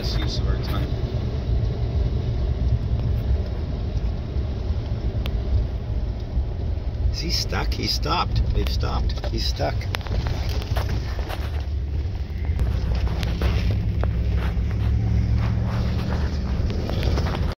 best use of our time. Is he stuck? He stopped. They've stopped. He's stuck.